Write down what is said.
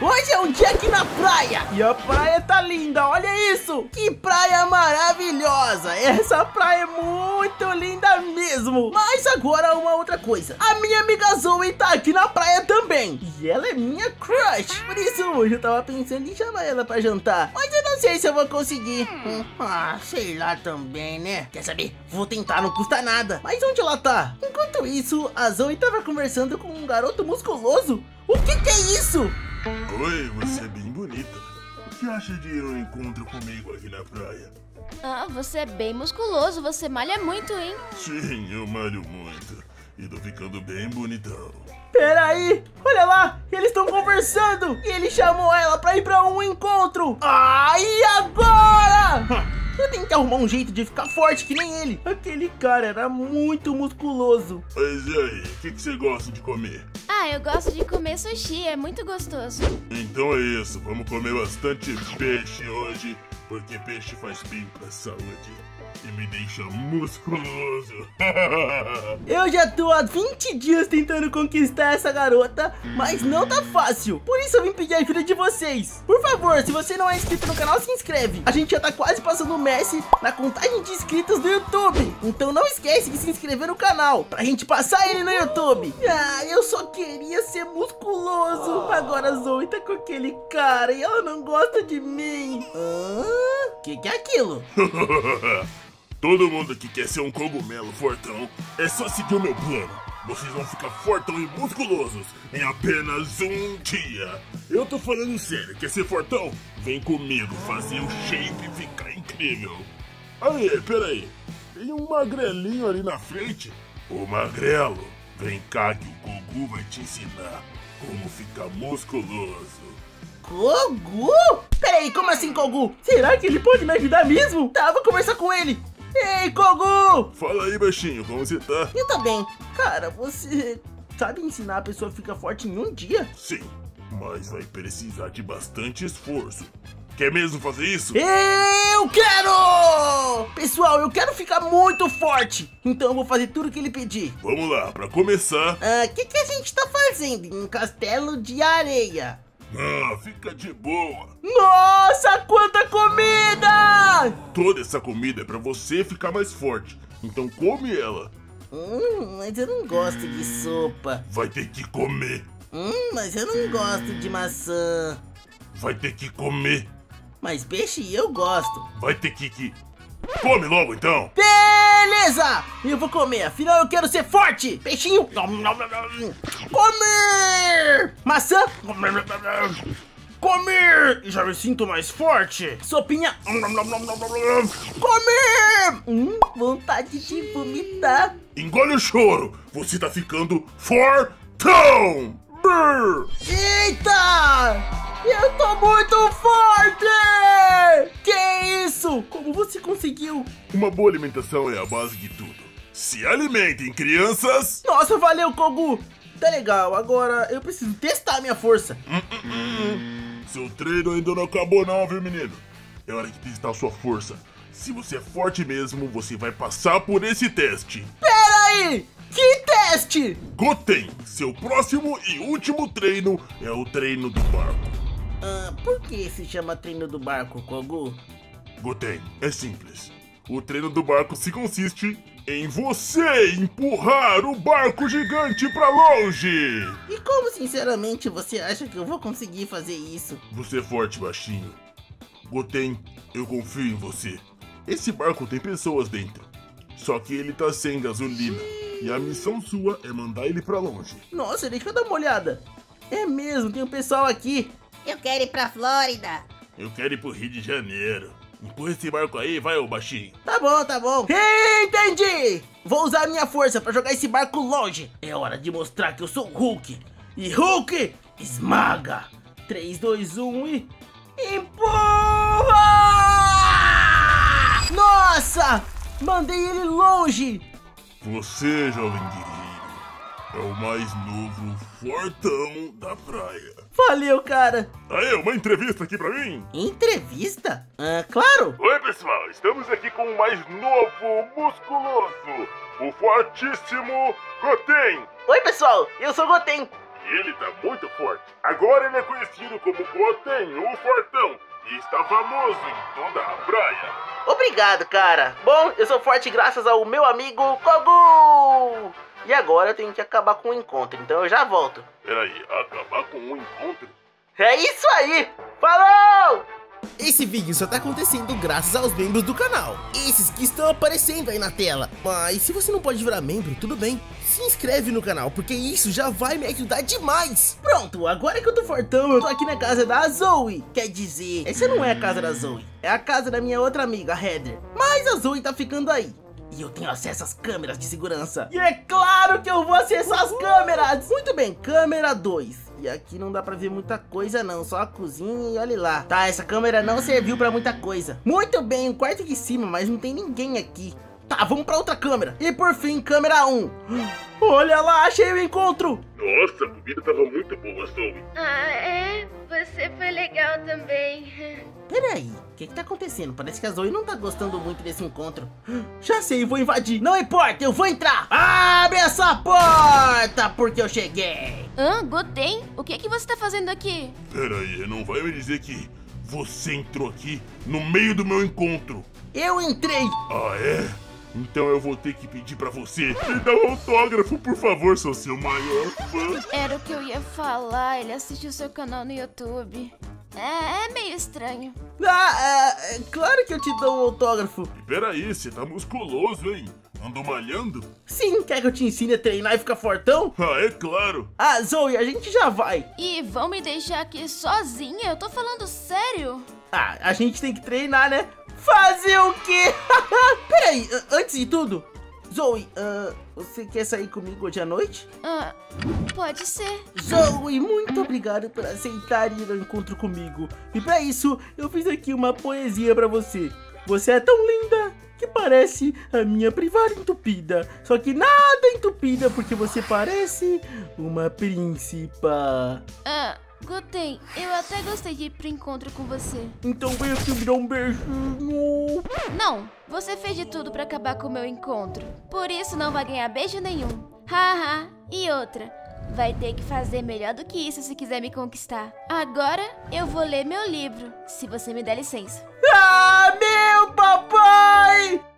Hoje é um dia aqui na praia e a praia tá linda, olha isso! Que praia maravilhosa! Essa praia é muito linda mesmo! Mas agora uma outra coisa, a minha amiga Zoe tá aqui na praia também e ela é minha crush, por isso hoje eu tava pensando em chamar ela pra jantar, mas eu não sei se eu vou conseguir. Sei lá também, né? Quer saber? Vou tentar, não custa nada. Mas onde ela tá? Enquanto isso, a Zoe tava conversando com um garoto musculoso. O que é isso? Oi, você é bem bonita. O que acha de ir a um encontro comigo aqui na praia? Ah, você é bem musculoso, você malha muito, hein? Sim, eu malho muito. E tô ficando bem bonitão. Peraí, olha lá, eles estão conversando e ele chamou ela pra ir pra um encontro. E agora? Eu tenho que arrumar um jeito de ficar forte que nem ele. Aquele cara era muito musculoso. Mas e aí, o que você gosta de comer? Ah, eu gosto de comer sushi, é muito gostoso. Então é isso, vamos comer bastante peixe hoje, porque peixe faz bem pra saúde e me deixa musculoso. Eu já tô há 20 dias tentando conquistar essa garota, mas não tá fácil. Por isso eu vim pedir a ajuda de vocês. Por favor, se você não é inscrito no canal, se inscreve. A gente já tá quase passando o Messi na contagem de inscritos do YouTube. Então não esquece de se inscrever no canal, pra gente passar ele no YouTube. Eu só queria ser musculoso. Agora a Zoe tá com aquele cara e ela não gosta de mim. Que é aquilo? Todo mundo aqui quer ser um cogumelo fortão. É só seguir o meu plano. Vocês vão ficar fortão e musculosos em apenas um dia. Eu tô falando sério. Quer ser fortão? Vem comigo fazer o shape ficar incrível. Aí, peraí. Tem um magrelinho ali na frente. Ô magrelo, vem cá que o Gugu vai te ensinar como ficar musculoso. Kogu? Peraí, como assim, Kogu? Será que ele pode me ajudar mesmo? Tá, vou conversar com ele. Ei, Kogu! Fala aí, baixinho, como você tá? Eu tô bem. Cara, você sabe ensinar a pessoa a ficar forte em um dia? Sim, mas vai precisar de bastante esforço. Quer mesmo fazer isso? Eu quero! Pessoal, eu quero ficar muito forte. Então eu vou fazer tudo que ele pedir. Vamos lá, pra começar... O que a gente tá fazendo em um castelo de areia? Fica de boa. Nossa, quanta comida! Toda essa comida é pra você ficar mais forte. Então come ela. Mas eu não gosto de sopa. Vai ter que comer. Mas eu não gosto de maçã. Vai ter que comer. Mas peixe eu gosto. Vai ter que... Come logo então. Beleza! Eu vou comer, afinal eu quero ser forte. Peixinho. Comer! Maçã. Comer! Já me sinto mais forte. Sopinha. Comer! Vontade de vomitar. Engole o choro. Você tá ficando fortão. Eita! Eu tô muito forte! Que isso? Como você conseguiu? Uma boa alimentação é a base de tudo. Se alimentem, crianças! Nossa, valeu, Kogu! Tá legal, agora eu preciso testar a minha força. Seu treino ainda não acabou não, viu, menino? É hora de testar a sua força. Se você é forte mesmo, você vai passar por esse teste. Pera aí! Que teste? Goten, seu próximo e último treino é o treino do barco. Por que se chama treino do barco, Kogu? Goten, é simples. O treino do barco se consiste em você empurrar o barco gigante pra longe. E como, sinceramente, você acha que eu vou conseguir fazer isso? Você é forte, baixinho. Goten, eu confio em você. Esse barco tem pessoas dentro. Só que ele tá sem gasolina. E a missão sua é mandar ele pra longe. Nossa, deixa eu dar uma olhada. É mesmo, tem um pessoal aqui. Eu quero ir pra Flórida. Eu quero ir pro Rio de Janeiro. Empurra esse barco aí, vai, ô baixinho. Tá bom, tá bom. Entendi! Vou usar a minha força pra jogar esse barco longe. É hora de mostrar que eu sou o Hulk. E Hulk esmaga. 3, 2, 1 e... empurra! Nossa! Mandei ele longe. Você, jovem guerreiro, é o mais novo fortão da praia. Valeu, cara. Aê, uma entrevista aqui pra mim? Entrevista? Claro. Oi, pessoal, estamos aqui com o mais novo musculoso, o fortíssimo Goten. Oi, pessoal, eu sou o Goten. E ele tá muito forte. Agora ele é conhecido como Goten, o Fortão. E está famoso em toda a praia. Obrigado, cara. Bom, eu sou forte graças ao meu amigo Kogu. E agora eu tenho que acabar com o encontro, então eu já volto. Peraí, acabar com um encontro? É isso aí! Falou! Esse vídeo só tá acontecendo graças aos membros do canal. Esses que estão aparecendo aí na tela. Mas se você não pode virar membro, tudo bem. Se inscreve no canal, porque isso já vai me ajudar demais. Pronto, agora que eu tô fortão, eu tô aqui na casa da Zoe. Quer dizer, essa não é a casa da Zoe. É a casa da minha outra amiga, a Heather. Mas a Zoe tá ficando aí. E eu tenho acesso às câmeras de segurança. E é claro que eu vou acessar as câmeras. Muito bem, câmera 2. E aqui não dá pra ver muita coisa não, só a cozinha e olha lá. Tá, essa câmera não serviu pra muita coisa. Muito bem, o quarto de cima, mas não tem ninguém aqui. Tá, vamos pra outra câmera. E por fim, câmera 1. Olha lá, achei o encontro. Nossa, a comida tava muito boa, Zoe. Ah, é? Você foi legal também. Peraí, o que tá acontecendo? Parece que a Zoe não tá gostando muito desse encontro. Já sei, vou invadir. Não importa, eu vou entrar. Abre essa porta, porque eu cheguei. Goten? O que você tá fazendo aqui? Peraí, não vai me dizer que você entrou aqui no meio do meu encontro? Eu entrei. Ah, é? Então eu vou ter que pedir pra você me dar um autógrafo, por favor, sou seu maior fã. Era o que eu ia falar, ele assiste o seu canal no YouTube. É meio estranho. É claro que eu te dou um autógrafo. Peraí, você tá musculoso, hein? Andou malhando? Sim, quer que eu te ensine a treinar e ficar fortão? Ah, é claro. Ah, Zoe, a gente já vai. E vão me deixar aqui sozinha? Eu tô falando sério. Ah, a gente tem que treinar, né? Fazer o quê? Peraí, antes de tudo, Zoe, você quer sair comigo hoje à noite? Pode ser. Zoe, muito obrigado por aceitar ir ao encontro comigo. E pra isso, eu fiz aqui uma poesia pra você. Você é tão linda que parece a minha privada entupida. Só que nada entupida, porque você parece uma príncipa. Goten, eu até gostei de ir pro encontro com você. Então vem aqui me dar um beijinho. Não, você fez de tudo pra acabar com o meu encontro. Por isso não vai ganhar beijo nenhum. Haha, e outra, vai ter que fazer melhor do que isso se quiser me conquistar. Agora eu vou ler meu livro, se você me der licença. Ah, meu papai!